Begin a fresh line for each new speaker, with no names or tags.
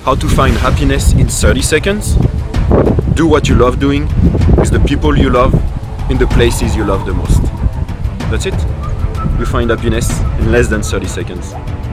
how to find happiness in 30 seconds. Do what you love doing, with the people you love, in the places you love the most. That's it. You find happiness in less than 30 seconds.